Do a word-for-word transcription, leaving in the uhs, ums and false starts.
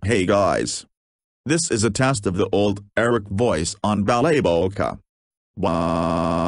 Hey guys. This is a test of the old Eric voice on Balabolka. Wow.